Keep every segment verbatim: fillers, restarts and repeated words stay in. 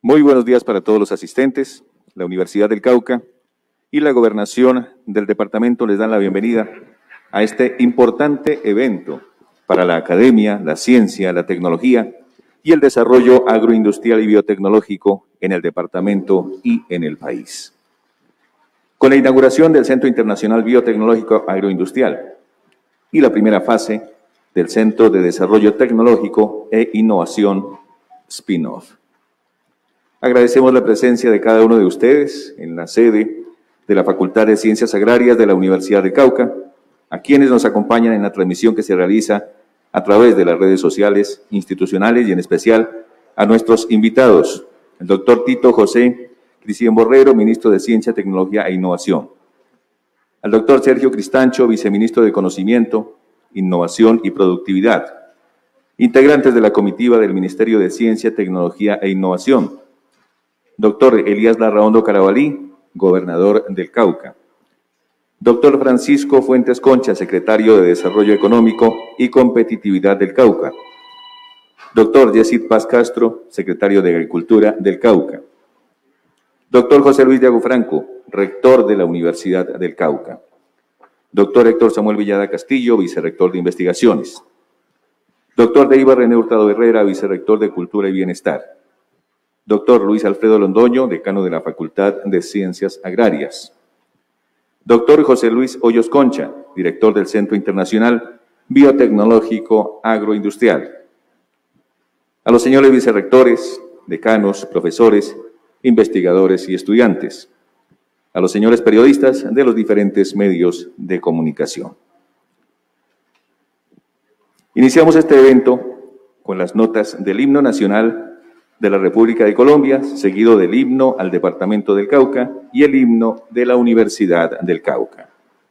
Muy buenos días para todos los asistentes. La Universidad del Cauca y la Gobernación del Departamento les dan la bienvenida a este importante evento para la academia, la ciencia, la tecnología y el desarrollo agroindustrial y biotecnológico en el departamento y en el país. Con la inauguración del Centro Internacional Biotecnológico Agroindustrial y la primera fase del Centro de Desarrollo Tecnológico e Innovación Spin-off. Agradecemos la presencia de cada uno de ustedes en la sede de la Facultad de Ciencias Agrarias de la Universidad de Cauca, a quienes nos acompañan en la transmisión que se realiza a través de las redes sociales, institucionales y en especial a nuestros invitados, el doctor Tito José Cristian Borrero, ministro de Ciencia, Tecnología e Innovación, al doctor Sergio Cristancho, viceministro de Conocimiento, Innovación y Productividad, integrantes de la comitiva del Ministerio de Ciencia, Tecnología e Innovación, doctor Elías Larraondo Carabalí, gobernador del Cauca, doctor Francisco Fuentes Concha, secretario de Desarrollo Económico y Competitividad del Cauca, doctor Yesid Paz Castro, secretario de Agricultura del Cauca, doctor José Luis Diago Franco, rector de la Universidad del Cauca, doctor Héctor Samuel Villada Castillo, vicerrector de Investigaciones, doctor Deiva René Hurtado Herrera, vicerrector de Cultura y Bienestar, doctor Luis Alfredo Londoño, decano de la Facultad de Ciencias Agrarias, doctor José Luis Hoyos Concha, director del Centro Internacional Biotecnológico Agroindustrial, a los señores vicerrectores, decanos, profesores, investigadores y estudiantes, a los señores periodistas de los diferentes medios de comunicación. Iniciamos este evento con las notas del himno nacional de la República de Colombia, seguido del himno al Departamento del Cauca y el himno de la Universidad del Cauca.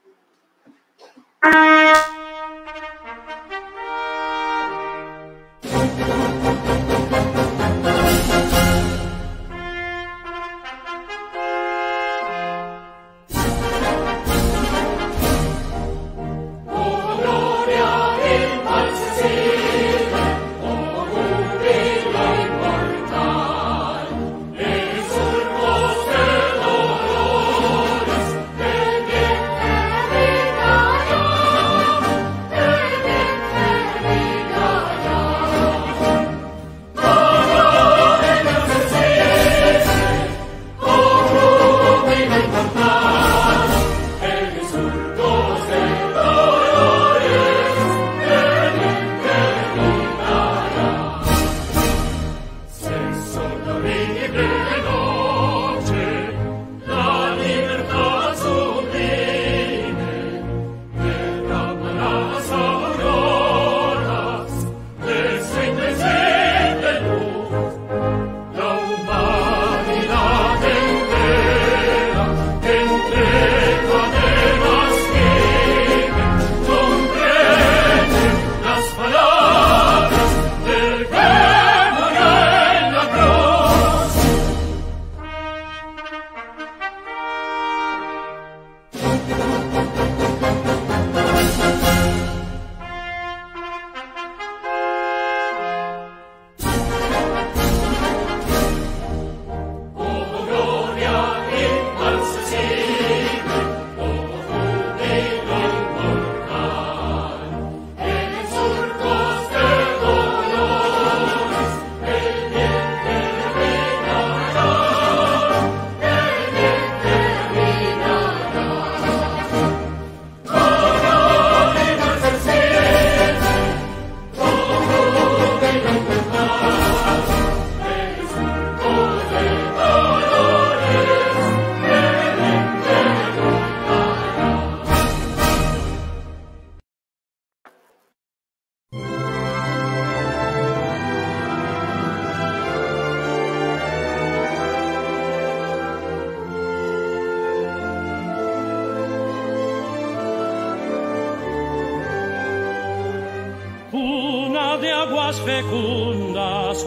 Fecundas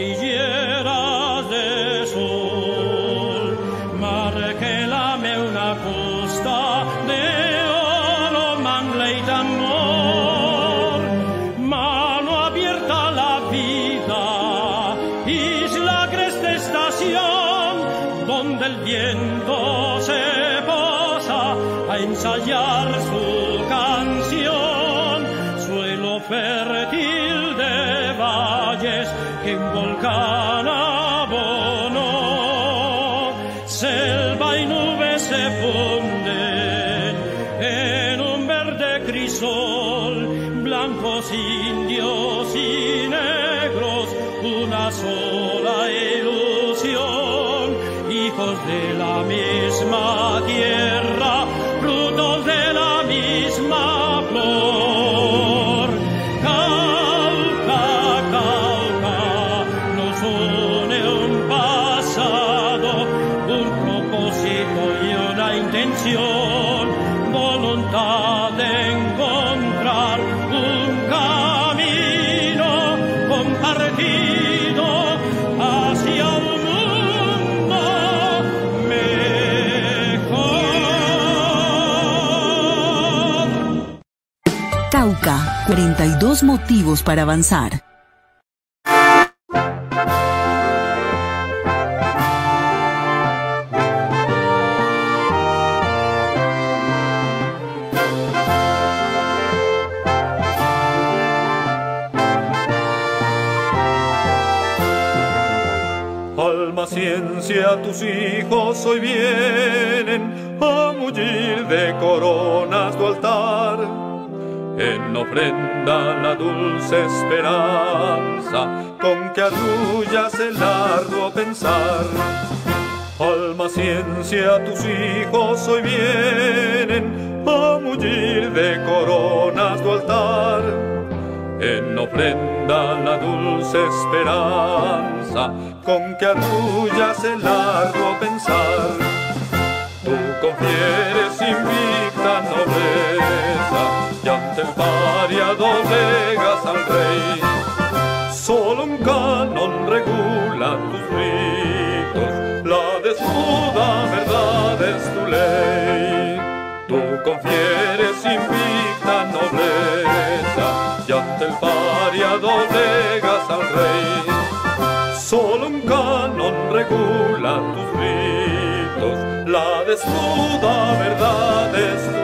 cordilleras de sol, mar que la meuna costa de oro, mangle y tambor, mano abierta a la vida, isla creste esta donde el viento se posa a ensayar su canción, suelo fértil de valles que un volcán abonó, selva y nubes se funden en un verde crisol, blancos, indios y negros, una sola ilusión, hijos de la misma tierra, frutos de la misma flor. Cauca, Cauca, nos une un pasado, un propósito y una intención, voluntad de encontrar un camino compartido hacia un mundo mejor. Cauca, cuarenta y dos motivos para avanzar. Alma, ciencia, tus hijos hoy vienen a mullir de coronas tu altar, en ofrenda la dulce esperanza con que arrullas el arduo pensar. Alma, ciencia, tus hijos hoy vienen a mullir de coronas tu altar, en ofrenda la dulce esperanza con que arrullas el arduo pensar. Tú confieres invicta nobleza y ante el paria doblegas al rey. Solo un canon regula tus ritos, la desnuda verdad es tu ley. Tú confieres invicta nobleza y ante el paria doblegas al rey. Solo un canon regula tus ritos, la desnuda verdad es tu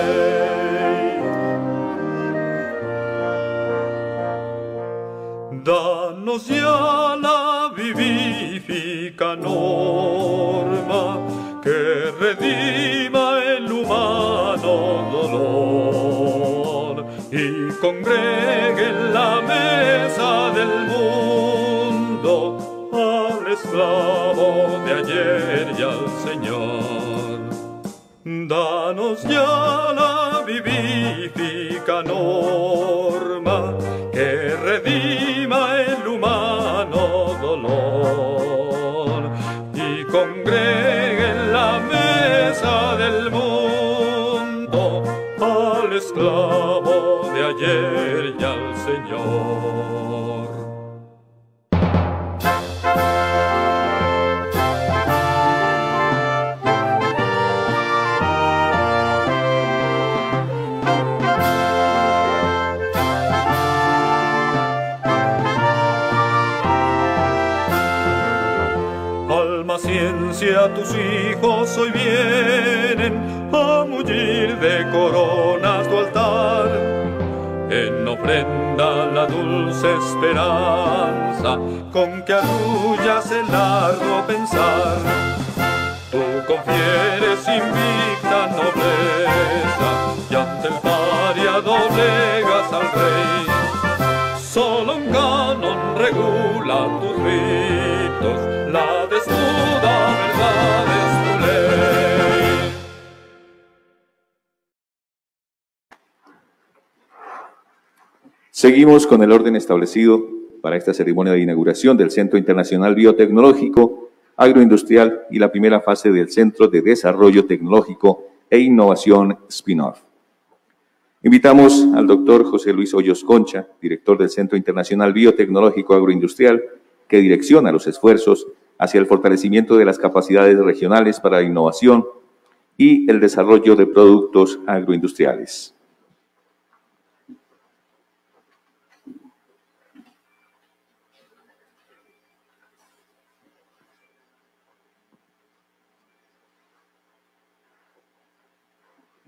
ley. Danos ya la vivífica norma que redima el humano dolor y congregue en la mesa del mundo al esclavo de ayer y al Señor. Danos ya la vivífica norma que redima el humano dolor y congregue en la mesa del mundo al esclavo de ayer y al Señor. Alma, ciencia, tus hijos hoy vienen a mullir de coronas tu altar, en ofrenda la dulce esperanza con que arrullas el arduo pensar. Tú confieres invicta nobleza y ante el paria doblegas al rey. Solo un canon regula tus ritos, la desnuda verdad es tu ley. Seguimos con el orden establecido para esta ceremonia de inauguración del Centro Internacional Biotecnológico, Agroindustrial y la primera fase del Centro de Desarrollo Tecnológico e Innovación Spin-off. Invitamos al doctor José Luis Hoyos Concha, director del Centro Internacional Biotecnológico Agroindustrial, que direcciona los esfuerzos hacia el fortalecimiento de las capacidades regionales para la innovación y el desarrollo de productos agroindustriales.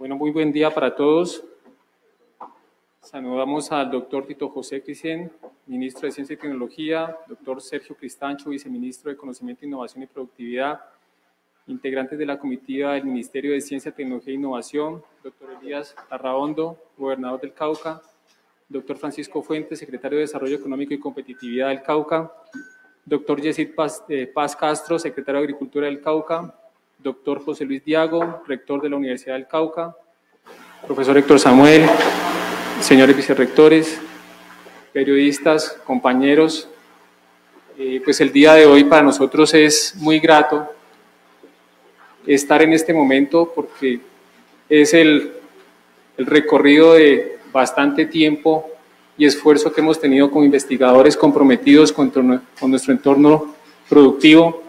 Bueno, muy buen día para todos. Saludamos al doctor Tito José Cristian, ministro de Ciencia y Tecnología, doctor Sergio Cristancho, viceministro de Conocimiento, Innovación y Productividad, integrantes de la comitiva del Ministerio de Ciencia, Tecnología e Innovación, doctor Elías Larraondo, gobernador del Cauca, doctor Francisco Fuentes, secretario de Desarrollo Económico y Competitividad del Cauca, doctor Yesid Paz, eh, Paz Castro, secretario de Agricultura del Cauca, doctor José Luis Diago, rector de la Universidad del Cauca, profesor Héctor Samuel, señores vicerrectores, periodistas, compañeros, eh, pues el día de hoy para nosotros es muy grato estar en este momento porque es el, el recorrido de bastante tiempo y esfuerzo que hemos tenido como investigadores comprometidos con, con nuestro entorno productivo.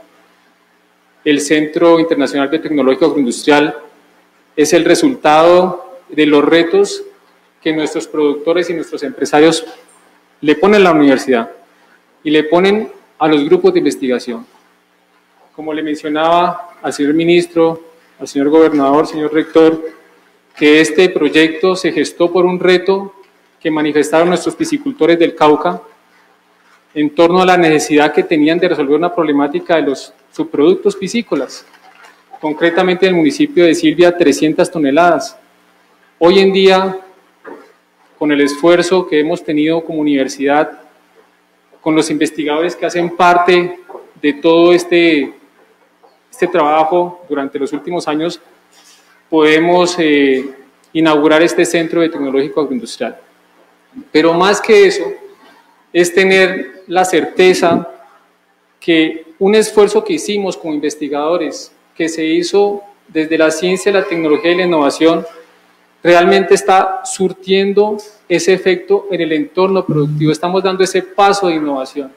El Centro Internacional Biotecnológico Agroindustrial es el resultado de los retos que nuestros productores y nuestros empresarios le ponen a la universidad y le ponen a los grupos de investigación. Como le mencionaba al señor ministro, al señor gobernador, señor rector, que este proyecto se gestó por un reto que manifestaron nuestros piscicultores del Cauca en torno a la necesidad que tenían de resolver una problemática de los subproductos piscícolas, concretamente en el municipio de Silvia, trescientas toneladas. Hoy en día, con el esfuerzo que hemos tenido como universidad, con los investigadores que hacen parte de todo este, este trabajo durante los últimos años, podemos eh, inaugurar este Centro de Tecnológico Agroindustrial. Pero más que eso, es tener la certeza que un esfuerzo que hicimos como investigadores, que se hizo desde la ciencia, la tecnología y la innovación, realmente está surtiendo ese efecto en el entorno productivo. Estamos dando ese paso de innovación.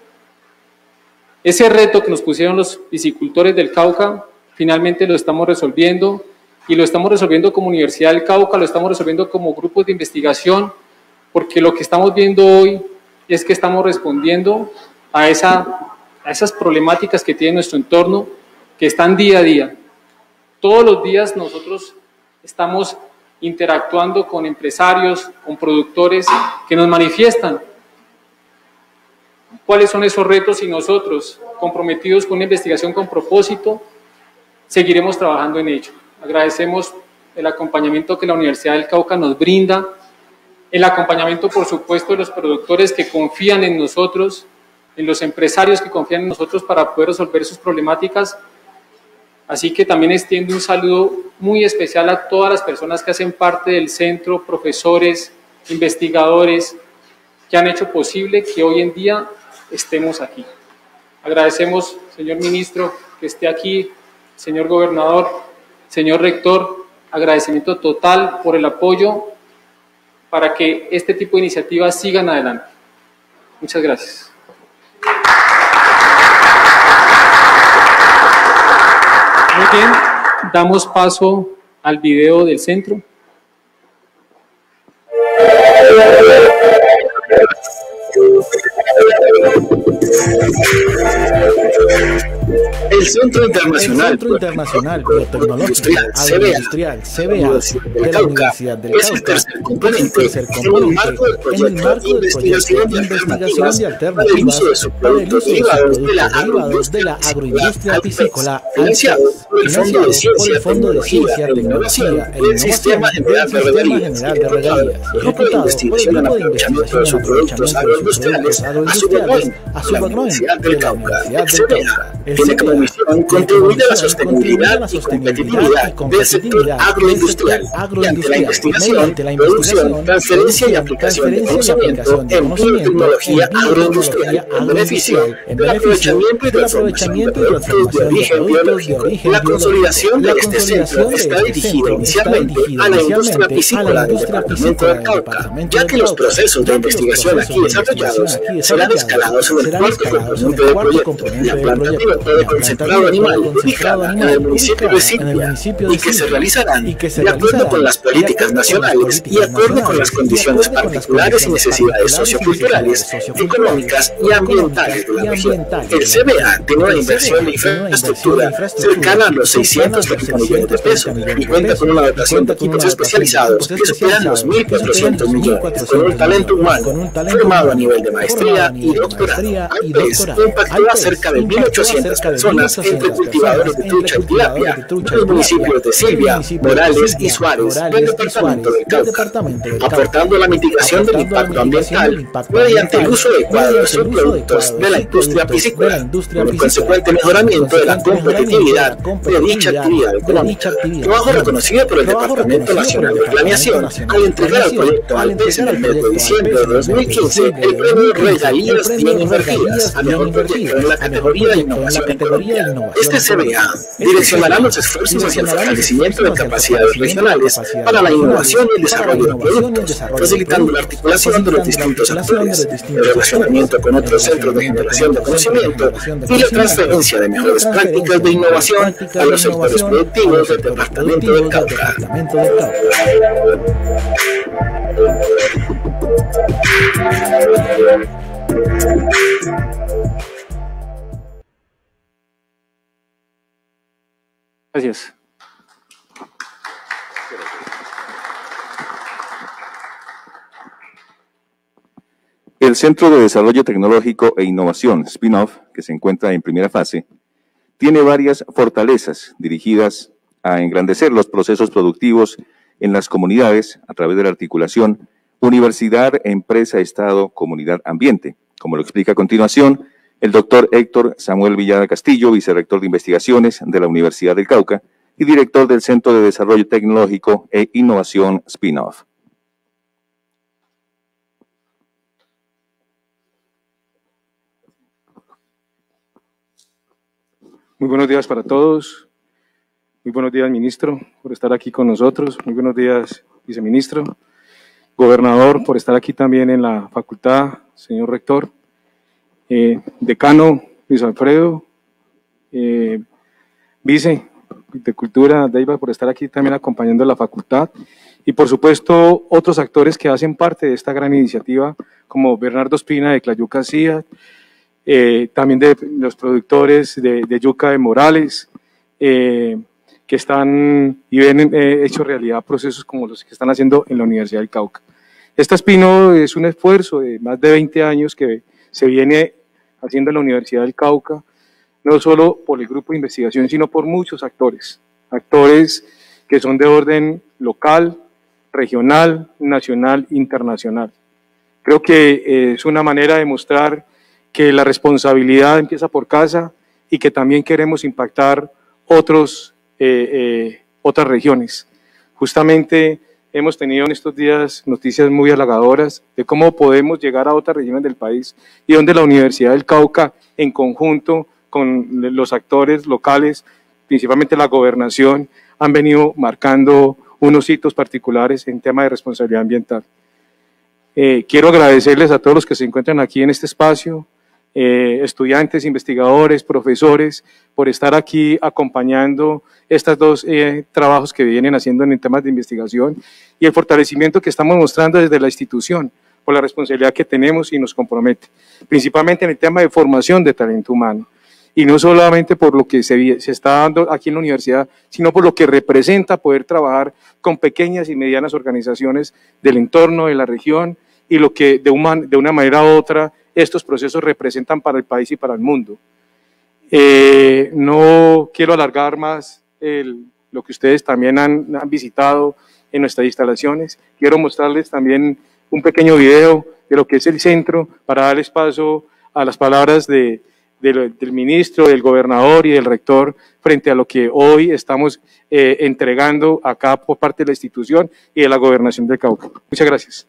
Ese reto que nos pusieron los piscicultores del Cauca, finalmente lo estamos resolviendo, y lo estamos resolviendo como Universidad del Cauca, lo estamos resolviendo como grupos de investigación, porque lo que estamos viendo hoy es que estamos respondiendo a, esa, a esas problemáticas que tiene nuestro entorno, que están día a día. Todos los días nosotros estamos interactuando con empresarios, con productores que nos manifiestan cuáles son esos retos, y nosotros, comprometidos con una investigación con propósito, seguiremos trabajando en ello. Agradecemos el acompañamiento que la Universidad del Cauca nos brinda, el acompañamiento, por supuesto, de los productores que confían en nosotros, en los empresarios que confían en nosotros para poder resolver sus problemáticas. Así que también extiendo un saludo muy especial a todas las personas que hacen parte del centro, profesores, investigadores, que han hecho posible que hoy en día estemos aquí. Agradecemos, señor ministro, que esté aquí, señor gobernador, señor rector, agradecimiento total por el apoyo para que este tipo de iniciativas sigan adelante. Muchas gracias. Muy bien, damos paso al video del centro. El Centro Internacional, el Centro Internacional Biotecnológico Agroindustrial, C B A, de la Universidad del Cauca, es el tercer componente en el marco del proyecto de investigación de alternativas para el uso de subproductos derivados de la agroindustria piscícola, financiado por el Fondo de Ciencia, Tecnología e Innovación y el Sistema General de Regalías, el Grupo de Investigación en Aprovechamiento de Subproductos Agroindustriales, a su Universidad del Cauca, C B A, tiene como misión contribuir a la sostenibilidad y competitividad del sector agroindustrial mediante la investigación, producción, transferencia y aplicación de conocimiento en biotecnología agroindustrial en beneficio del aprovechamiento y transformación de productos de origen biológico. La consolidación de este centro está dirigida inicialmente a la industria piscícola del departamento del Cauca, ya que los procesos de investigación aquí desarrollados serán escalados en el cuarto componente del proyecto, la planta piloto de concentración concentrado animal ubicada en el municipio de Silvia y que se realizarán de acuerdo con las políticas nacionales y acorde con las condiciones particulares y necesidades socioculturales, económicas y ambientales de la región. El C B A tiene una inversión de infraestructura cercana a los seiscientos treinta millones de pesos y cuenta con una dotación de equipos especializados que superan los mil cuatrocientos millones, con un talento humano formado a nivel de maestría y doctorado. AMPES impactó a cerca de mil ochocientas personas entre cultivadores de trucha y tilapia en los municipios de Silvia, Morales y Suárez del departamento del Cauca, aportando a la mitigación del impacto ambiental mediante el uso adecuado de los productos de la industria piscícola, con el consecuente mejoramiento de la competitividad de dicha actividad económica. Trabajo reconocido por el Departamento Nacional de Planeación al entregar al proyecto AMPES en el mes de diciembre de dos mil quince el premio Regalías Bien Invertidas a mejor proyecto en la categoría de innovación económica. Este C B A direccionará los esfuerzos hacia el fortalecimiento de capacidades regionales para la innovación y el desarrollo de productos, facilitando la articulación de los distintos actores, el relacionamiento con otros centros de generación de conocimiento y la transferencia de mejores prácticas de innovación a los sectores productivos del departamento del Cauca. Gracias. El Centro de Desarrollo Tecnológico e Innovación, Spin-Off, que se encuentra en primera fase, tiene varias fortalezas dirigidas a engrandecer los procesos productivos en las comunidades a través de la articulación universidad, empresa, Estado, comunidad, ambiente, como lo explica a continuación el doctor Héctor Samuel Villada Castillo, vicerrector de investigaciones de la Universidad del Cauca y director del Centro de Desarrollo Tecnológico e Innovación Spin-Off. Muy buenos días para todos. Muy buenos días, ministro, por estar aquí con nosotros. Muy buenos días, viceministro. Gobernador, por estar aquí también en la facultad, señor rector. Eh, decano, Luis Alfredo. Eh, vice de Cultura, Deiva, por estar aquí también acompañando a la facultad. Y, por supuesto, otros actores que hacen parte de esta gran iniciativa, como Bernardo Espina de Clayuca C I A, Eh, también de los productores de, de yuca de Morales, eh, que están y ven eh, hecho realidad procesos como los que están haciendo en la Universidad del Cauca. Esta Espino es un esfuerzo de más de veinte años que se viene haciendo en la Universidad del Cauca, no solo por el grupo de investigación, sino por muchos actores, actores que son de orden local, regional, nacional, internacional. Creo que eh, es una manera de mostrar que la responsabilidad empieza por casa y que también queremos impactar otros, eh, eh, otras regiones. Justamente hemos tenido en estos días noticias muy halagadoras de cómo podemos llegar a otras regiones del país y donde la Universidad del Cauca, en conjunto con los actores locales, principalmente la gobernación, han venido marcando unos hitos particulares en tema de responsabilidad ambiental. Eh, quiero agradecerles a todos los que se encuentran aquí en este espacio, Eh, estudiantes, investigadores, profesores, por estar aquí acompañando estos dos eh, trabajos que vienen haciendo en temas de investigación y el fortalecimiento que estamos mostrando desde la institución por la responsabilidad que tenemos y nos compromete, principalmente en el tema de formación de talento humano, y no solamente por lo que se, se está dando aquí en la universidad, sino por lo que representa poder trabajar con pequeñas y medianas organizaciones del entorno, de la región, y lo que de una, de una manera u otra estos procesos representan para el país y para el mundo. Eh, no quiero alargar más el, lo que ustedes también han, han visitado en nuestras instalaciones. Quiero mostrarles también un pequeño video de lo que es el centro para darles paso a las palabras de, de, del ministro, del gobernador y del rector frente a lo que hoy estamos eh, entregando acá por parte de la institución y de la gobernación del Cauca. Muchas gracias.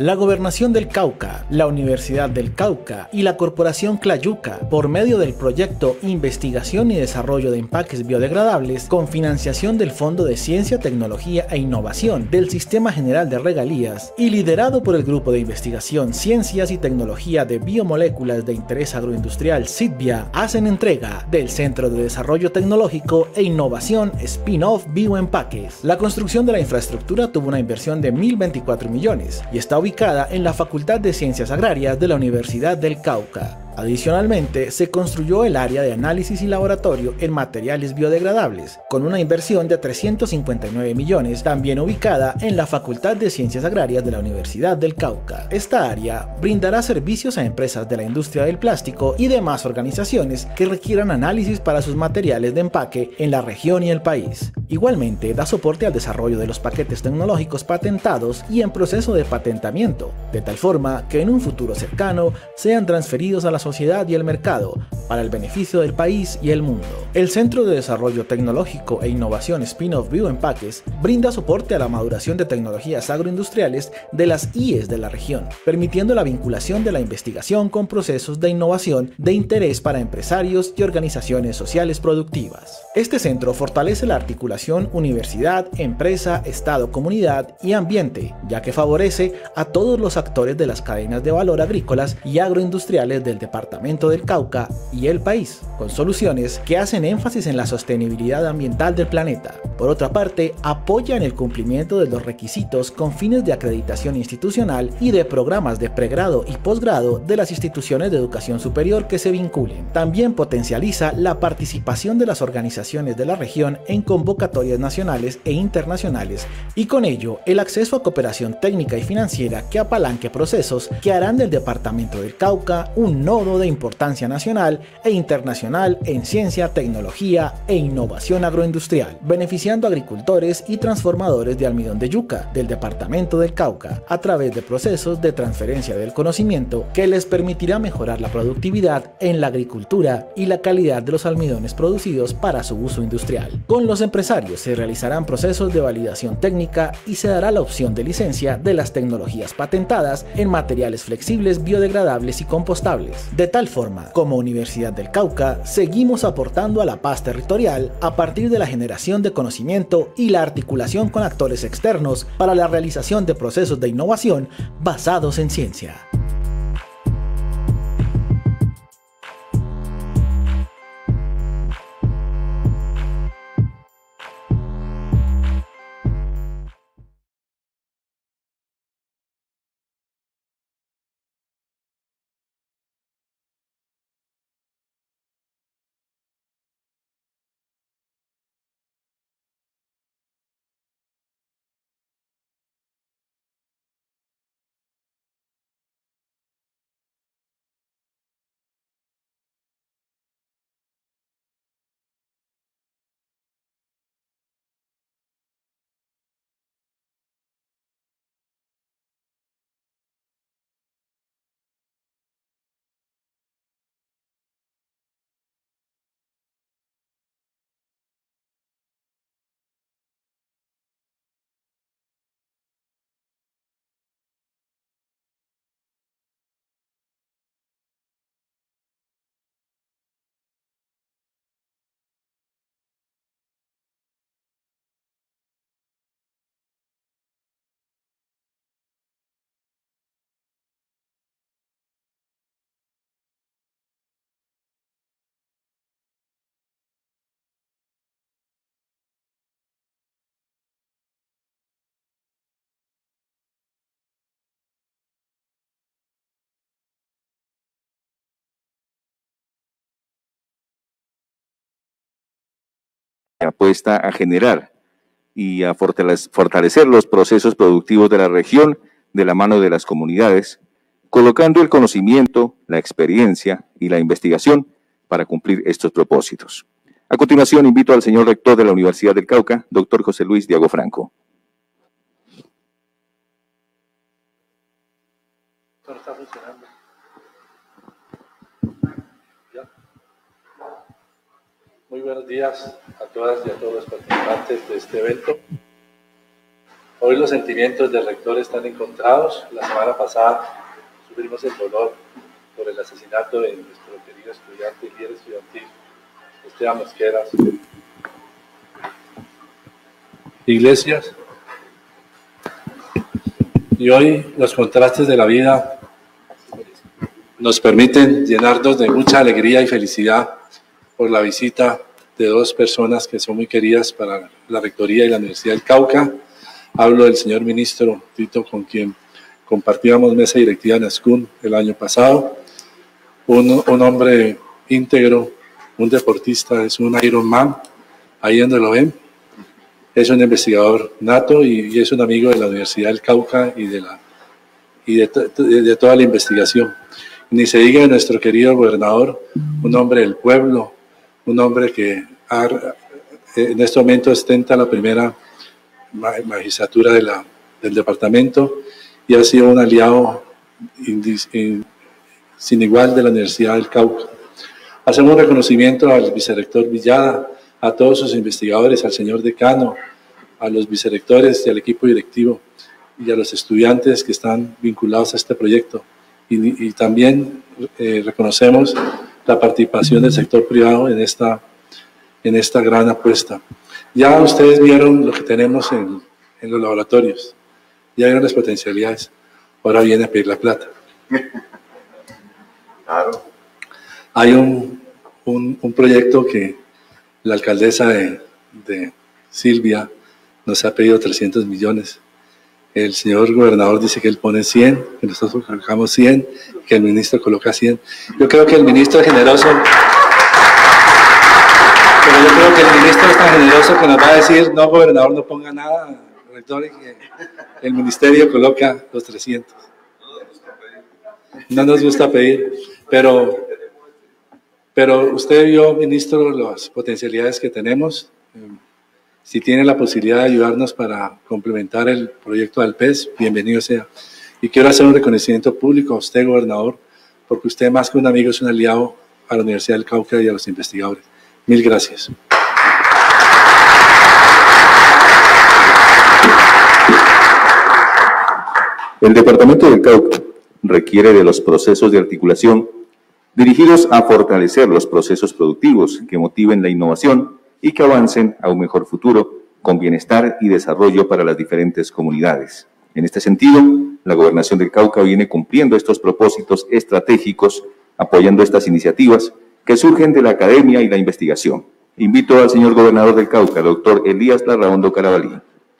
La Gobernación del Cauca, la Universidad del Cauca y la Corporación Clayuca, por medio del proyecto Investigación y Desarrollo de Empaques Biodegradables, con financiación del Fondo de Ciencia, Tecnología e Innovación del Sistema General de Regalías y liderado por el Grupo de Investigación Ciencias y Tecnología de Biomoléculas de Interés Agroindustrial CITBIA, hacen entrega del Centro de Desarrollo Tecnológico e Innovación Spin-off Bioempaques. La construcción de la infraestructura tuvo una inversión de mil veinticuatro millones y está ubicada en la Facultad de Ciencias Agrarias de la Universidad del Cauca. Adicionalmente, se construyó el área de análisis y laboratorio en materiales biodegradables, con una inversión de trescientos cincuenta y nueve millones, también ubicada en la Facultad de Ciencias Agrarias de la Universidad del Cauca. Esta área brindará servicios a empresas de la industria del plástico y demás organizaciones que requieran análisis para sus materiales de empaque en la región y el país. Igualmente, da soporte al desarrollo de los paquetes tecnológicos patentados y en proceso de patentamiento, de tal forma que en un futuro cercano sean transferidos a la sociedad y el mercado para el beneficio del país y el mundo. El Centro de Desarrollo Tecnológico e Innovación Spin-off Bioempaques brinda soporte a la maduración de tecnologías agroindustriales de las I E S de la región, permitiendo la vinculación de la investigación con procesos de innovación de interés para empresarios y organizaciones sociales productivas. Este centro fortalece la articulación universidad, empresa, Estado, comunidad y ambiente, ya que favorece a todos los actores de las cadenas de valor agrícolas y agroindustriales del Departamento del Cauca y el país, con soluciones que hacen énfasis en la sostenibilidad ambiental del planeta. Por otra parte, apoya en el cumplimiento de los requisitos con fines de acreditación institucional y de programas de pregrado y posgrado de las instituciones de educación superior que se vinculen. También potencializa la participación de las organizaciones de la región en convocatorias nacionales e internacionales y con ello el acceso a cooperación técnica y financiera que apalanque procesos que harán del Departamento del Cauca un nodo de importancia nacional e internacional en ciencia, tecnología e innovación agroindustrial, beneficiando a agricultores y transformadores de almidón de yuca del Departamento del Cauca a través de procesos de transferencia del conocimiento que les permitirá mejorar la productividad en la agricultura y la calidad de los almidones producidos para su uso industrial. Con los empresarios se realizarán procesos de validación técnica y se dará la opción de licencia de las tecnologías patentadas en materiales flexibles, biodegradables y compostables. De tal forma, como Universidad del Cauca, seguimos aportando a la paz territorial a partir de la generación de conocimiento y la articulación con actores externos para la realización de procesos de innovación basados en ciencia. Apuesta a generar y a fortalecer los procesos productivos de la región de la mano de las comunidades, colocando el conocimiento, la experiencia y la investigación para cumplir estos propósitos. A continuación, invito al señor rector de la Universidad del Cauca, doctor José Luis Diago Franco. Está funcionando. Muy buenos días a todas y a todos los participantes de este evento. Hoy los sentimientos del rector están encontrados. La semana pasada sufrimos el dolor por el asesinato de nuestro querido estudiante y líder estudiantil, Esteban Mosqueras. Iglesias. Y hoy los contrastes de la vida nos permiten llenarnos de mucha alegría y felicidad por la visita de dos personas que son muy queridas para la Rectoría y la Universidad del Cauca. Hablo del señor ministro Tito, con quien compartíamos mesa directiva en ASCUN el año pasado. Un, un hombre íntegro, un deportista, es un Ironman, ahí donde lo ven. Es un investigador nato y, y es un amigo de la Universidad del Cauca y de, la, y de, de, de toda la investigación. Ni se diga de nuestro querido gobernador, un hombre del pueblo, un hombre que ha, en este momento ostenta la primera magistratura de la, del departamento y ha sido un aliado indis, in, sin igual de la Universidad del Cauca. Hacemos un reconocimiento al vicerrector Villada, a todos sus investigadores, al señor decano, a los vicerrectores y al equipo directivo y a los estudiantes que están vinculados a este proyecto. Y, y también eh, reconocemos la participación del sector privado en esta, en esta gran apuesta. Ya ustedes vieron lo que tenemos en, en los laboratorios, ya vieron las potencialidades, ahora viene a pedir la plata. Claro. Hay un, un, un proyecto que la alcaldesa de, de Silvia nos ha pedido trescientos millones. El señor gobernador dice que él pone cien, que nosotros colocamos cien, que el ministro coloca cien. Yo creo que el ministro es generoso, pero yo creo que el ministro es tan generoso que nos va a decir, no, gobernador, no ponga nada, rector, y que el ministerio coloca los trescientos. No nos gusta pedir, pero, pero usted vio, ministro, las potencialidades que tenemos. Si tiene la posibilidad de ayudarnos para complementar el proyecto del P E S, bienvenido sea. Y quiero hacer un reconocimiento público a usted, gobernador, porque usted más que un amigo es un aliado a la Universidad del Cauca y a los investigadores. Mil gracias. El Departamento del Cauca requiere de los procesos de articulación dirigidos a fortalecer los procesos productivos que motiven la innovación y que avancen a un mejor futuro con bienestar y desarrollo para las diferentes comunidades. En este sentido, la Gobernación del Cauca viene cumpliendo estos propósitos estratégicos, apoyando estas iniciativas que surgen de la academia y la investigación. Invito al señor Gobernador del Cauca, doctor Elías Larraondo Carabalí.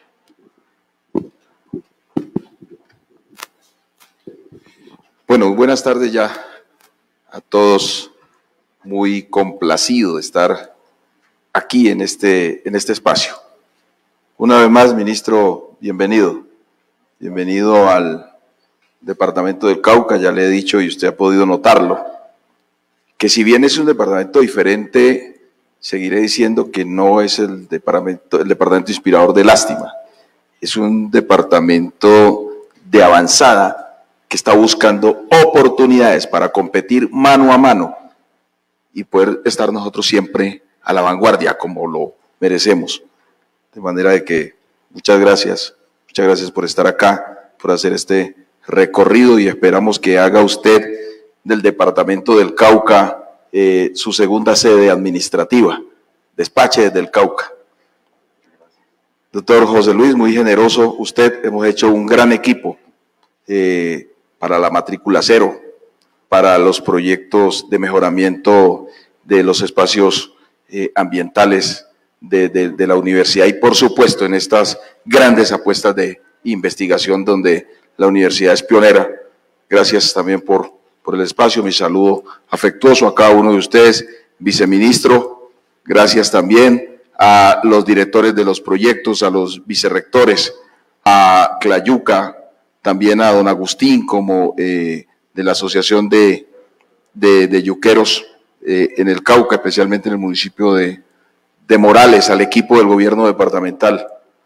Bueno, buenas tardes ya a todos. Muy complacido de estar aquí en este, en este espacio. Una vez más, ministro, bienvenido. Bienvenido al Departamento del Cauca. Ya le he dicho y usted ha podido notarlo, que si bien es un departamento diferente, seguiré diciendo que no es el departamento, el departamento inspirador de lástima. Es un departamento de avanzada que está buscando oportunidades para competir mano a mano y poder estar nosotros siempre a la vanguardia como lo merecemos. De manera de que muchas gracias, muchas gracias por estar acá, por hacer este recorrido y esperamos que haga usted del Departamento del Cauca eh, su segunda sede administrativa. Despache desde el Cauca. Doctor José Luis, muy generoso usted, hemos hecho un gran equipo eh, para la matrícula cero, para los proyectos de mejoramiento de los espacios eh, ambientales de, de, de la universidad y por supuesto en estas grandes apuestas de investigación donde la universidad es pionera. Gracias también por, por el espacio, mi saludo afectuoso a cada uno de ustedes, viceministro, gracias también a los directores de los proyectos, a los vicerrectores, a Clayuca, también a don Agustín como eh, de la Asociación de, de, de Yuqueros eh, en el Cauca, especialmente en el municipio de, de Morales, al equipo del gobierno departamental.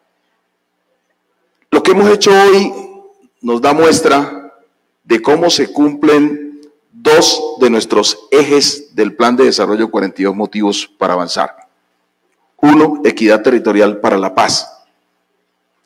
Lo que hemos hecho hoy nos da muestra de cómo se cumplen dos de nuestros ejes del Plan de Desarrollo cuarenta y dos motivos para avanzar. Uno, equidad territorial para la paz.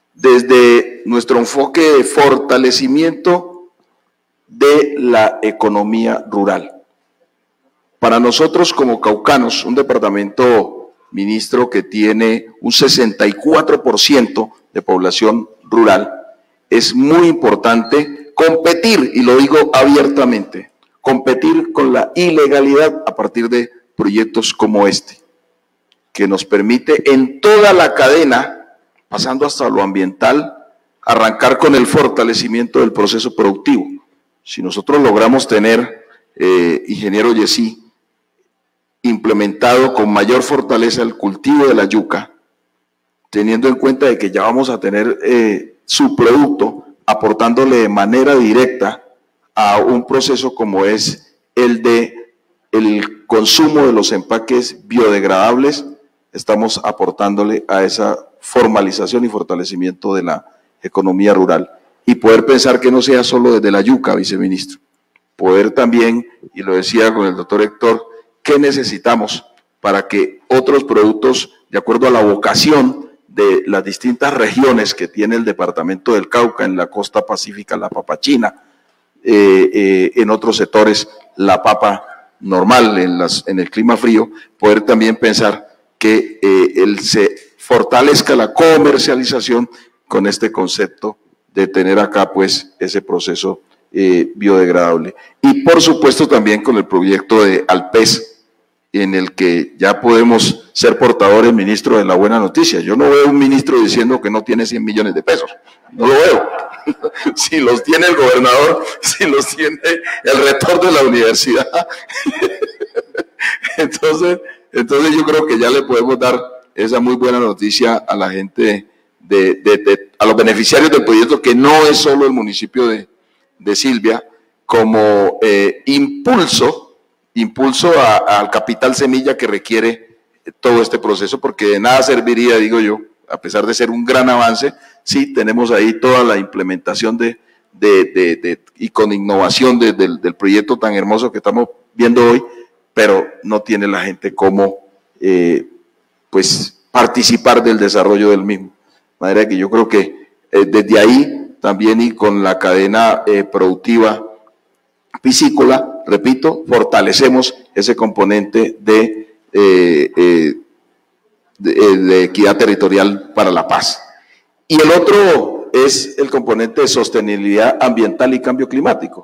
desde nuestro enfoque de fortalecimiento de la economía rural. Para nosotros como caucanos, un departamento, ministro, que tiene un sesenta y cuatro por ciento de población rural, es muy importante competir, y lo digo abiertamente, competir con la ilegalidad a partir de proyectos como este, que nos permite en toda la cadena, pasando hasta lo ambiental, arrancar con el fortalecimiento del proceso productivo. Si nosotros logramos tener, eh, ingeniero Yesí, implementado con mayor fortaleza el cultivo de la yuca, teniendo en cuenta de que ya vamos a tener eh, su producto aportándole de manera directa a un proceso como es el de el consumo de los empaques biodegradables, estamos aportándole a esa formalización y fortalecimiento de la economía rural. Y poder pensar que no sea solo desde la yuca, viceministro, poder también, y lo decía con el doctor Héctor, ¿qué necesitamos para que otros productos, de acuerdo a la vocación de las distintas regiones que tiene el departamento del Cauca, en la costa pacífica la papa china, eh, eh, en otros sectores la papa normal, en, las, en el clima frío, poder también pensar que eh, el, se fortalezca la comercialización con este concepto de tener acá pues ese proceso eh, biodegradable. Y por supuesto también con el proyecto de Alpes, en el que ya podemos ser portadores, ministro, de la buena noticia. Yo no veo un ministro diciendo que no tiene cien millones de pesos, no lo veo. Si los tiene el gobernador, si los tiene el rector de la universidad. Entonces, entonces yo creo que ya le podemos dar esa muy buena noticia a la gente, de, de, de, a los beneficiarios del proyecto, que no es solo el municipio de, de Silvia, como eh, impulso, impulso a, al capital semilla que requiere todo este proceso, porque de nada serviría, digo yo, a pesar de ser un gran avance, sí tenemos ahí toda la implementación de, de, de, de y con innovación de, de, del proyecto tan hermoso que estamos viendo hoy, pero no tiene la gente cómo eh, pues participar del desarrollo del mismo. De manera que yo creo que eh, desde ahí también, y con la cadena eh, productiva piscícola, repito, fortalecemos ese componente de, eh, eh, de, de equidad territorial para la paz. Y el otro es el componente de sostenibilidad ambiental y cambio climático.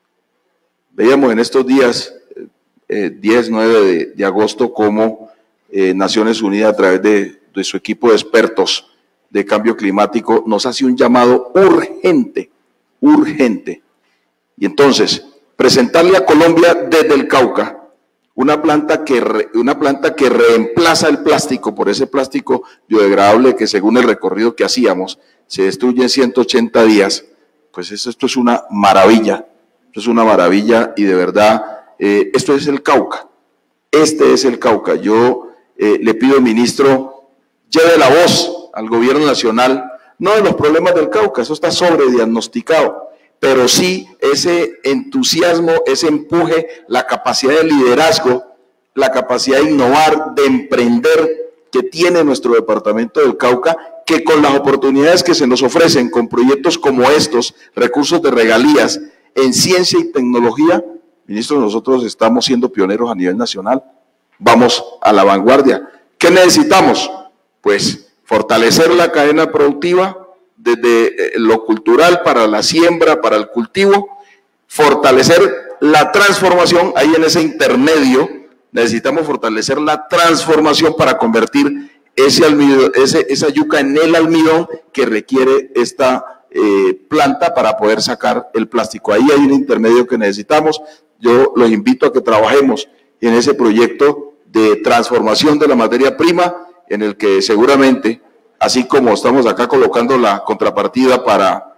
Veíamos en estos días, eh, diez, nueve de, de agosto, cómo eh, Naciones Unidas, a través de, de su equipo de expertos de cambio climático, nos hace un llamado urgente, urgente. Y entonces, presentarle a Colombia desde el Cauca una planta que, re, una planta que reemplaza el plástico por ese plástico biodegradable que, según el recorrido que hacíamos, se destruye en ciento ochenta días. Pues esto, esto es una maravilla, esto es una maravilla, y de verdad, eh, esto es el Cauca, este es el Cauca. Yo eh, le pido, ministro, lleve la voz al gobierno nacional, no de los problemas del Cauca, eso está sobrediagnosticado, pero sí ese entusiasmo, ese empuje, la capacidad de liderazgo, la capacidad de innovar, de emprender que tiene nuestro departamento del Cauca, que con las oportunidades que se nos ofrecen, con proyectos como estos, recursos de regalías en ciencia y tecnología, ministro, nosotros estamos siendo pioneros a nivel nacional, vamos a la vanguardia. ¿Qué necesitamos? Pues fortalecer la cadena productiva, desde lo cultural para la siembra, para el cultivo, fortalecer la transformación, ahí en ese intermedio necesitamos fortalecer la transformación para convertir ese almidón, ese, esa yuca en el almidón que requiere esta eh, planta para poder sacar el plástico. Ahí hay un intermedio que necesitamos. Yo los invito a que trabajemos en ese proyecto de transformación de la materia prima, en el que seguramente, así como estamos acá colocando la contrapartida para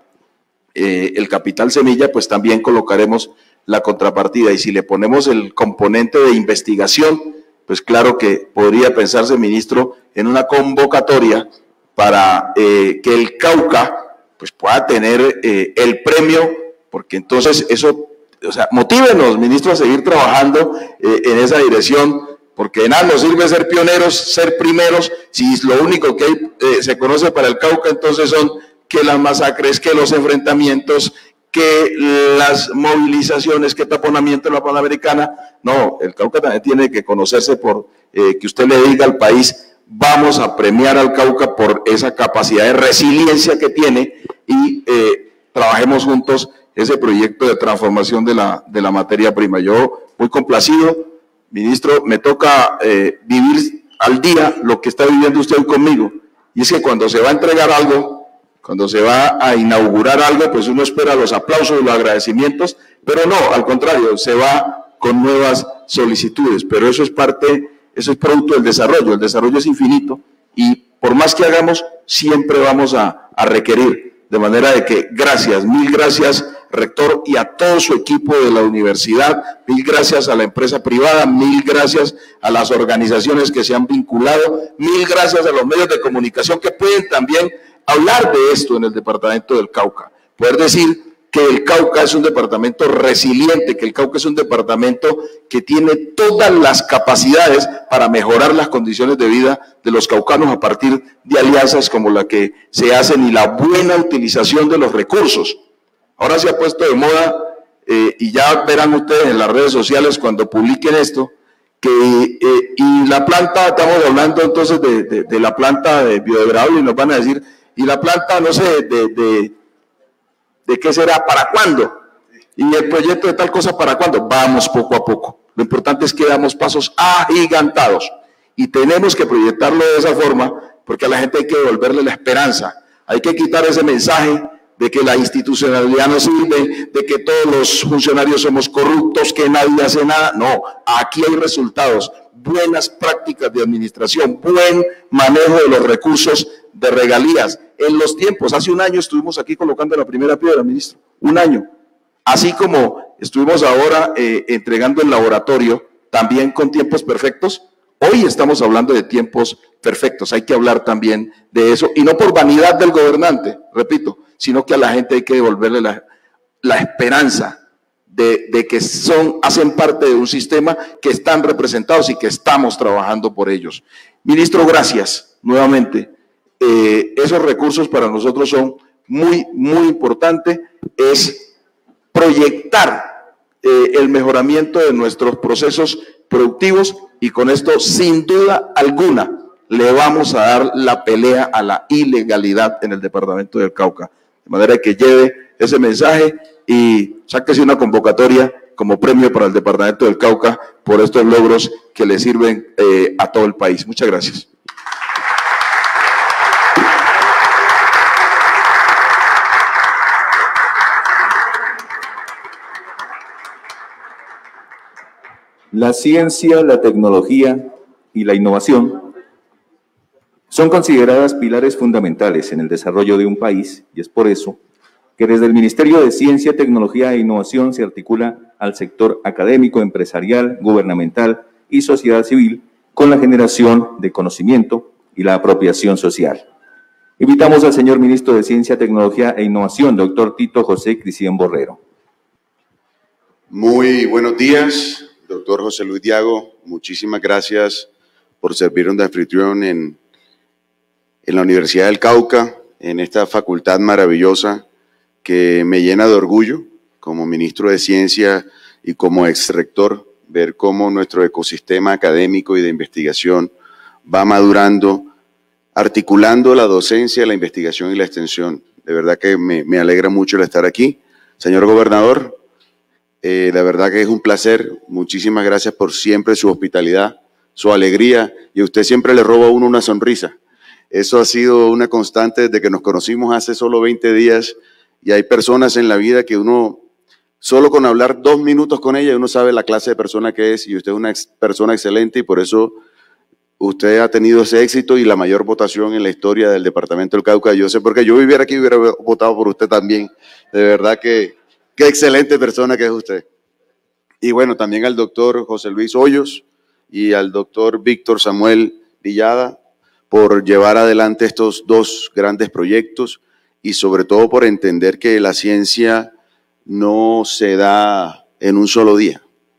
eh, el capital semilla, pues también colocaremos la contrapartida. Y si le ponemos el componente de investigación, pues claro que podría pensarse, ministro, en una convocatoria para eh, que el Cauca pues pueda tener eh, el premio, porque entonces eso, o sea, motívenos, ministro, a seguir trabajando eh, en esa dirección, porque de nada nos sirve ser pioneros, ser primeros, si lo único que hay, eh, se conoce para el Cauca entonces son que las masacres, que los enfrentamientos, que las movilizaciones, que taponamiento en la Panamericana. No, el Cauca también tiene que conocerse por eh, que usted le diga al país, vamos a premiar al Cauca por esa capacidad de resiliencia que tiene y eh, trabajemos juntos ese proyecto de transformación de la, de la materia prima. Yo muy complacido, ministro, me toca eh, vivir al día lo que está viviendo usted hoy conmigo, y es que cuando se va a entregar algo, cuando se va a inaugurar algo, pues uno espera los aplausos y los agradecimientos, pero no, al contrario, se va con nuevas solicitudes, pero eso es parte, eso es producto del desarrollo, el desarrollo es infinito, y por más que hagamos, siempre vamos a, a requerir, de manera de que gracias, mil gracias, rector, y a todo su equipo de la universidad, mil gracias a la empresa privada, mil gracias a las organizaciones que se han vinculado, mil gracias a los medios de comunicación que pueden también hablar de esto en el departamento del Cauca, poder decir que el Cauca es un departamento resiliente, que el Cauca es un departamento que tiene todas las capacidades para mejorar las condiciones de vida de los caucanos a partir de alianzas como la que se hacen y la buena utilización de los recursos. Ahora se ha puesto de moda, eh, y ya verán ustedes en las redes sociales cuando publiquen esto, que eh, y la planta, estamos hablando entonces de, de, de la planta de biodegradable y nos van a decir, y la planta, no sé, de, de, de qué será, ¿para cuándo? Y el proyecto de tal cosa, ¿para cuándo? Vamos poco a poco. Lo importante es que damos pasos agigantados y tenemos que proyectarlo de esa forma porque a la gente hay que devolverle la esperanza. Hay que quitar ese mensaje de que la institucionalidad no sirve, de que todos los funcionarios somos corruptos, que nadie hace nada. No, aquí hay resultados, buenas prácticas de administración, buen manejo de los recursos de regalías. En los tiempos, hace un año estuvimos aquí colocando la primera piedra, ministro, un año. Así como estuvimos ahora eh, entregando el laboratorio, también con tiempos perfectos, hoy estamos hablando de tiempos perfectos. Hay que hablar también de eso, y no por vanidad del gobernante, repito, sino que a la gente hay que devolverle la, la esperanza de, de que son, hacen parte de un sistema que están representados y que estamos trabajando por ellos. Ministro, gracias nuevamente. Eh, esos recursos para nosotros son muy, muy importantes. Es proyectar eh, el mejoramiento de nuestros procesos productivos y con esto, sin duda alguna, le vamos a dar la pelea a la ilegalidad en el departamento del Cauca. De manera que lleve ese mensaje y sáquese una convocatoria como premio para el departamento del Cauca por estos logros que le sirven eh, a todo el país. Muchas gracias. La ciencia, la tecnología y la innovación son consideradas pilares fundamentales en el desarrollo de un país, y es por eso que desde el Ministerio de Ciencia, Tecnología e Innovación se articula al sector académico, empresarial, gubernamental y sociedad civil con la generación de conocimiento y la apropiación social. Invitamos al señor Ministro de Ciencia, Tecnología e Innovación, doctor Tito José Cristian Borrero. Muy buenos días. Doctor José Luis Diago, muchísimas gracias por servirnos de anfitrión en, en la Universidad del Cauca, en esta facultad maravillosa que me llena de orgullo como ministro de Ciencia y como exrector, ver cómo nuestro ecosistema académico y de investigación va madurando, articulando la docencia, la investigación y la extensión. De verdad que me, me alegra mucho el estar aquí. Señor gobernador, Eh, la verdad que es un placer, muchísimas gracias por siempre su hospitalidad, su alegría, y usted siempre le roba a uno una sonrisa. Eso ha sido una constante desde que nos conocimos hace solo veinte días, y hay personas en la vida que uno, solo con hablar dos minutos con ella, uno sabe la clase de persona que es, y usted es una ex persona excelente, y por eso usted ha tenido ese éxito y la mayor votación en la historia del departamento del Cauca. Yo sé, porque yo viviera aquí hubiera votado por usted también, de verdad que qué excelente persona que es usted. Y bueno, también al doctor José Luis Hoyos y al doctor Víctor Samuel Villada por llevar adelante estos dos grandes proyectos y sobre todo por entender que la ciencia no se da en un solo día.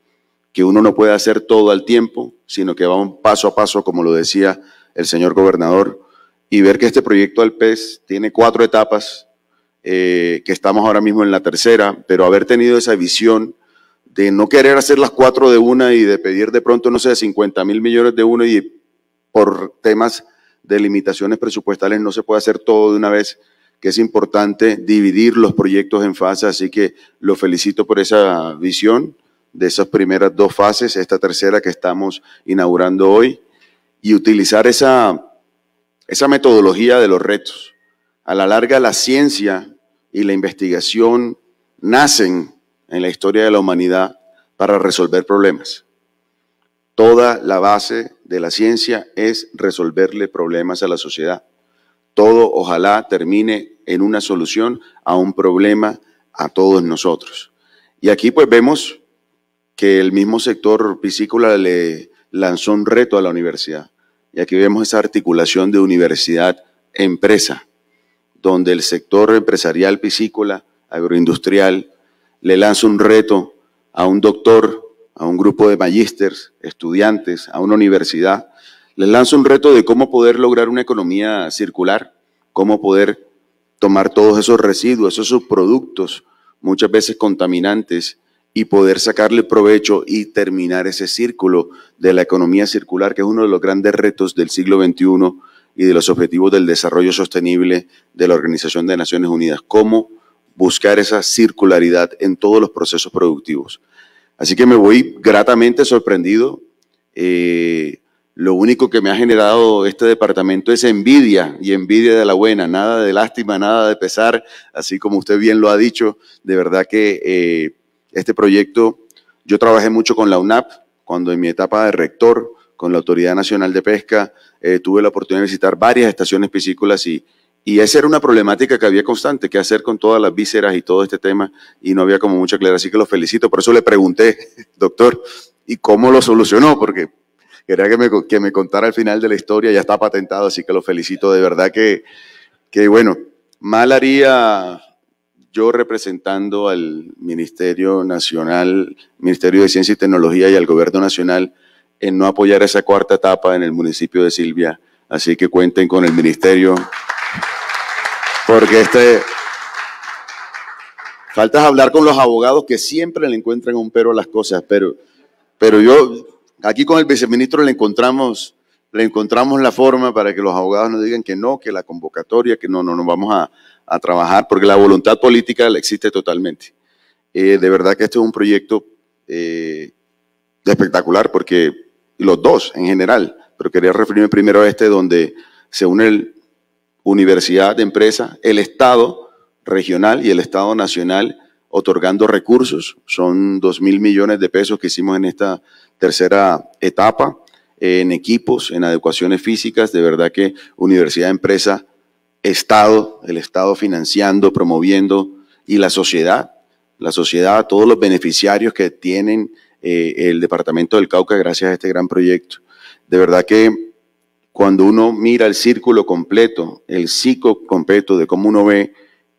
que uno no puede hacer todo al tiempo, sino que vamos paso a paso, como lo decía el señor gobernador, y ver que este proyecto Alpes tiene cuatro etapas, eh, que estamos ahora mismo en la tercera, pero haber tenido esa visión de no querer hacer las cuatro de una y de pedir de pronto, no sé, cincuenta mil millones de uno y por temas de limitaciones presupuestales no se puede hacer todo de una vez, que es importante dividir los proyectos en fases, así que lo felicito por esa visión de esas primeras dos fases, esta tercera que estamos inaugurando hoy, y utilizar esa, esa metodología de los retos. A la larga, la ciencia y la investigación nacen en la historia de la humanidad para resolver problemas. Toda la base de la ciencia es resolverle problemas a la sociedad. Todo, ojalá, termine en una solución a un problema a todos nosotros. Y aquí pues vemos que el mismo sector piscícola le lanzó un reto a la universidad. Y aquí vemos esa articulación de universidad-empresa, donde el sector empresarial piscícola, agroindustrial, le lanza un reto a un doctor, a un grupo de magísters, estudiantes, a una universidad, les lanza un reto de cómo poder lograr una economía circular, cómo poder tomar todos esos residuos, esos subproductos, muchas veces contaminantes, y poder sacarle provecho y terminar ese círculo de la economía circular, que es uno de los grandes retos del siglo veintiuno y de los objetivos del desarrollo sostenible de la Organización de Naciones Unidas. Cómo buscar esa circularidad en todos los procesos productivos. Así que me voy gratamente sorprendido. Eh, lo único que me ha generado este departamento es envidia, y envidia de la buena, nada de lástima, nada de pesar, así como usted bien lo ha dicho. De verdad que eh, este proyecto, yo trabajé mucho con la U N A P, cuando en mi etapa de rector, con la Autoridad Nacional de Pesca, eh, tuve la oportunidad de visitar varias estaciones piscícolas y Y esa era una problemática que había constante, qué hacer con todas las vísceras y todo este tema, y no había como mucha claridad, así que lo felicito. Por eso le pregunté, doctor, ¿y cómo lo solucionó? Porque quería que me, que me contara al final de la historia, ya está patentado, así que lo felicito. De verdad que, que bueno, mal haría yo representando al Ministerio Nacional, Ministerio de Ciencia y Tecnología y al Gobierno Nacional en no apoyar esa cuarta etapa en el municipio de Silvia, así que cuenten con el Ministerio. Porque este, falta hablar con los abogados que siempre le encuentran un pero a las cosas, pero, pero yo, aquí con el viceministro le encontramos, le encontramos la forma para que los abogados nos digan que no, que la convocatoria, que no, no, no vamos a, a trabajar, porque la voluntad política existe totalmente. Eh, de verdad que este es un proyecto eh, espectacular, porque los dos en general, pero quería referirme primero a este donde se une el universidad de empresa, el Estado regional y el Estado nacional otorgando recursos. Son dos mil millones de pesos que hicimos en esta tercera etapa, en equipos, en adecuaciones físicas. De verdad que universidad, empresa, Estado, el Estado financiando, promoviendo, y la sociedad, la sociedad, todos los beneficiarios que tienen eh, el departamento del Cauca gracias a este gran proyecto. De verdad que cuando uno mira el círculo completo, el ciclo completo de cómo uno ve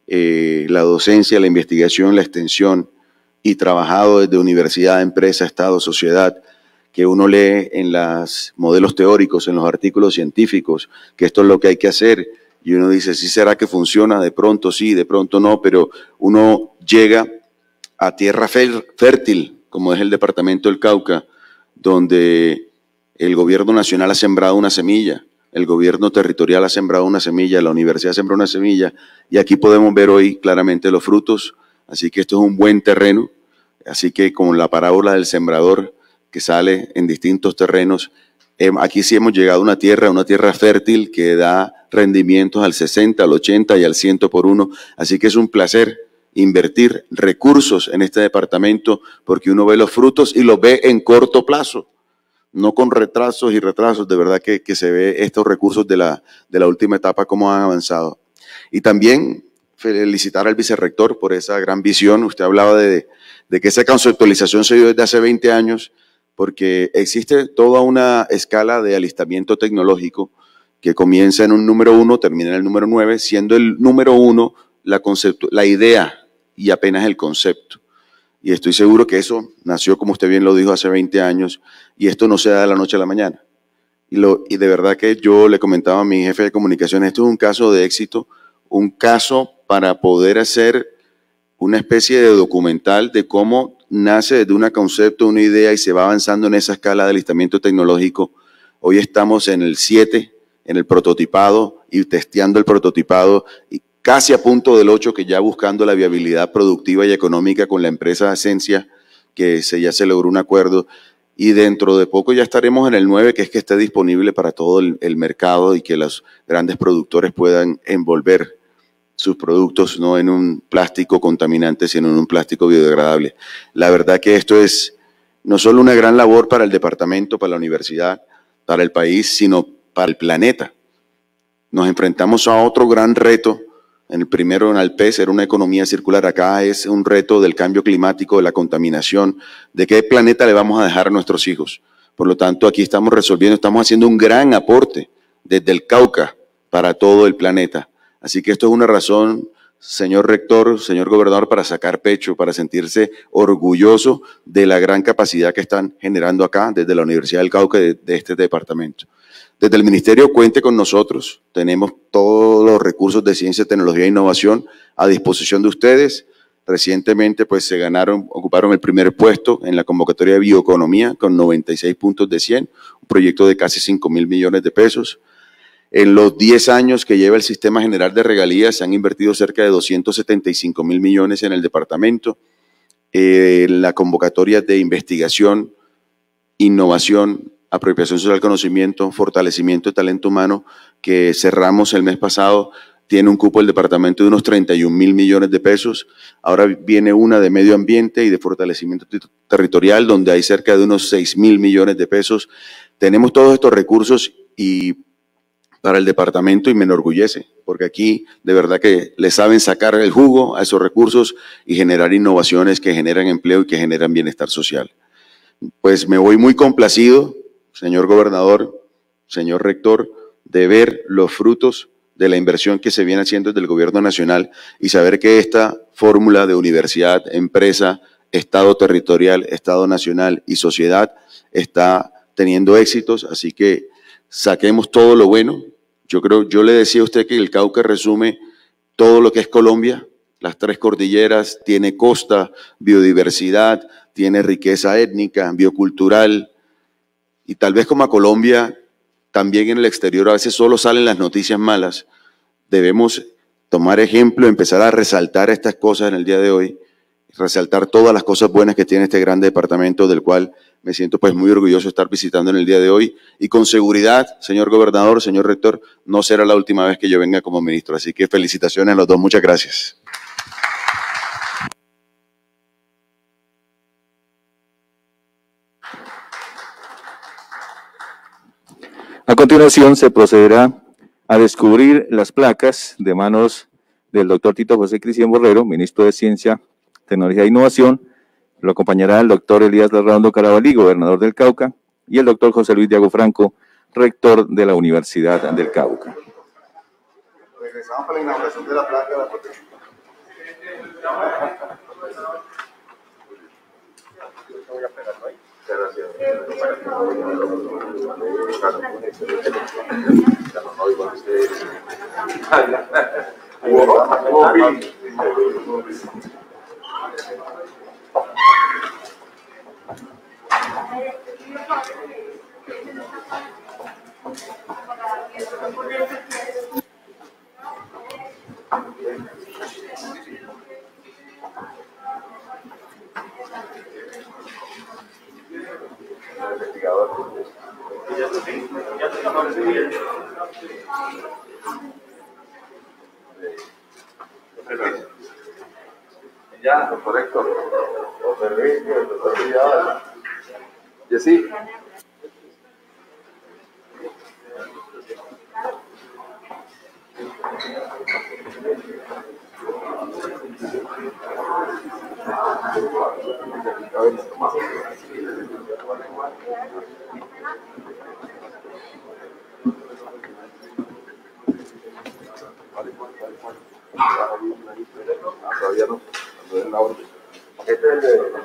eh, la docencia, la investigación, la extensión, y trabajado desde universidad, empresa, Estado, sociedad, que uno lee en los modelos teóricos, en los artículos científicos, que esto es lo que hay que hacer, y uno dice, ¿sí será que funciona? De pronto sí, de pronto no, pero uno llega a tierra fértil, como es el departamento del Cauca, donde el gobierno nacional ha sembrado una semilla, el gobierno territorial ha sembrado una semilla, la universidad sembró una semilla, y aquí podemos ver hoy claramente los frutos. Así que esto es un buen terreno. Así que con la parábola del sembrador que sale en distintos terrenos, eh, aquí sí hemos llegado a una tierra, una tierra fértil que da rendimientos al sesenta, al ochenta y al cien por uno. Así que es un placer invertir recursos en este departamento, porque uno ve los frutos y los ve en corto plazo, no con retrasos y retrasos. De verdad que, que se ve estos recursos de la, de la última etapa, cómo han avanzado. Y también felicitar al vicerrector por esa gran visión. Usted hablaba de, de que esa conceptualización se dio desde hace veinte años, porque existe toda una escala de alistamiento tecnológico que comienza en un número uno, termina en el número nueve, siendo el número uno la, concepto, la idea y apenas el concepto. Y estoy seguro que eso nació, como usted bien lo dijo, hace veinte años, y esto no se da de la noche a la mañana. Y, lo, y de verdad que yo le comentaba a mi jefe de comunicaciones, esto es un caso de éxito, un caso para poder hacer una especie de documental de cómo nace desde un concepto, una idea y se va avanzando en esa escala de alistamiento tecnológico. Hoy estamos en el siete, en el prototipado y testeando el prototipado y casi a punto del ocho, que ya buscando la viabilidad productiva y económica con la empresa Ascensia, que se, ya se logró un acuerdo. Y dentro de poco ya estaremos en el nueve, que es que esté disponible para todo el, el mercado y que los grandes productores puedan envolver sus productos no en un plástico contaminante, sino en un plástico biodegradable. La verdad que esto es no solo una gran labor para el departamento, para la universidad, para el país, sino para el planeta. Nos enfrentamos a otro gran reto. En el primero, en Alpes, era una economía circular. Acá es un reto del cambio climático, de la contaminación, de qué planeta le vamos a dejar a nuestros hijos. Por lo tanto, aquí estamos resolviendo, estamos haciendo un gran aporte desde el Cauca para todo el planeta. Así que esto es una razón, señor rector, señor gobernador, para sacar pecho, para sentirse orgulloso de la gran capacidad que están generando acá desde la Universidad del Cauca de, de este departamento. Desde el Ministerio cuente con nosotros, tenemos todos los recursos de ciencia, tecnología e innovación a disposición de ustedes. Recientemente pues se ganaron, ocuparon el primer puesto en la convocatoria de bioeconomía con noventa y seis puntos de cien, un proyecto de casi cinco mil millones de pesos. En los diez años que lleva el Sistema General de Regalías se han invertido cerca de doscientos setenta y cinco mil millones en el departamento. Eh, en la convocatoria de investigación, innovación, apropiación social del conocimiento, fortalecimiento de talento humano que cerramos el mes pasado, tiene un cupo el departamento de unos treinta y un mil millones de pesos. Ahora viene una de medio ambiente y de fortalecimiento territorial, donde hay cerca de unos seis mil millones de pesos. Tenemos todos estos recursos y para el departamento y me enorgullece, porque aquí de verdad que le saben sacar el jugo a esos recursos y generar innovaciones que generan empleo y que generan bienestar social. Pues me voy muy complacido, señor gobernador, señor rector, de ver los frutos de la inversión que se viene haciendo desde el gobierno nacional y saber que esta fórmula de universidad, empresa, Estado territorial, Estado nacional y sociedad está teniendo éxitos, así que saquemos todo lo bueno. Yo creo, yo le decía a usted que el Cauca resume todo lo que es Colombia, las tres cordilleras, tiene costa, biodiversidad, tiene riqueza étnica, biocultural, y tal vez como a Colombia, también en el exterior a veces solo salen las noticias malas. Debemos tomar ejemplo, empezar a resaltar estas cosas en el día de hoy, resaltar todas las cosas buenas que tiene este gran departamento, del cual me siento pues muy orgulloso de estar visitando en el día de hoy, y con seguridad, señor gobernador, señor rector, no será la última vez que yo venga como ministro, así que felicitaciones a los dos, muchas gracias. A continuación se procederá a descubrir las placas de manos del doctor Tito José Cristian Borrero, ministro de Ciencia, Tecnología e Innovación. Lo acompañará el doctor Elías Larrando Carabalí, gobernador del Cauca, y el doctor José Luis Diago Franco, rector de la Universidad del Cauca. Regresamos para la inauguración de la placa de la protección. Ya, doctor Héctor, doctor Luis, doctor Vidal, y así. Todavía no, no es la orden. Este es el de...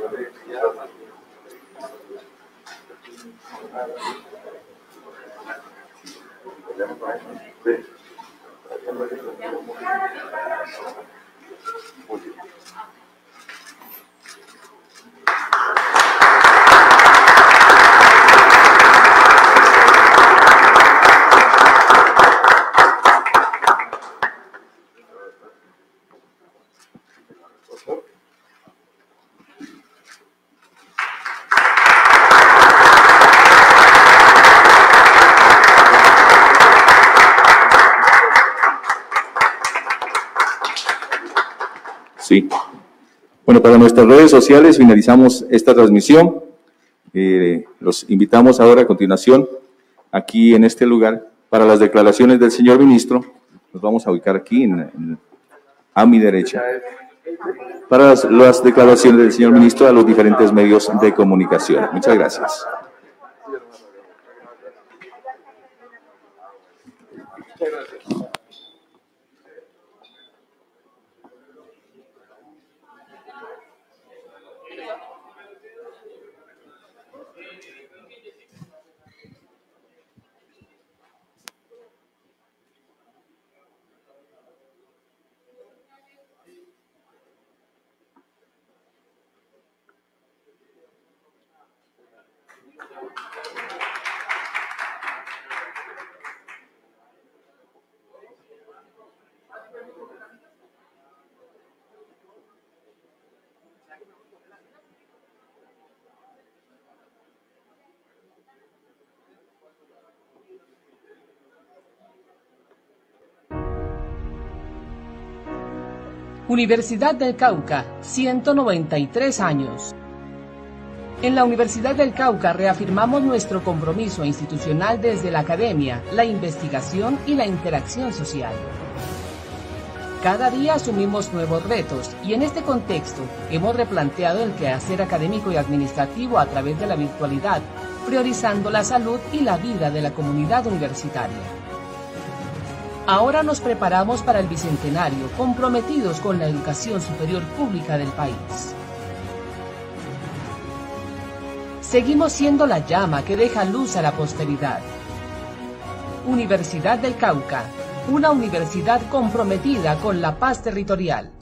Sí. Bueno, para nuestras redes sociales finalizamos esta transmisión. Eh, los invitamos ahora a continuación, aquí en este lugar, para las declaraciones del señor ministro. Nos vamos a ubicar aquí, en, en, a mi derecha, para las, las declaraciones del señor ministro a los diferentes medios de comunicación. Muchas gracias. Universidad del Cauca, ciento noventa y tres años. En la Universidad del Cauca reafirmamos nuestro compromiso institucional desde la academia, la investigación y la interacción social. Cada día asumimos nuevos retos y en este contexto hemos replanteado el quehacer académico y administrativo a través de la virtualidad, priorizando la salud y la vida de la comunidad universitaria. Ahora nos preparamos para el Bicentenario, comprometidos con la educación superior pública del país. Seguimos siendo la llama que deja luz a la posteridad. Universidad del Cauca, una universidad comprometida con la paz territorial.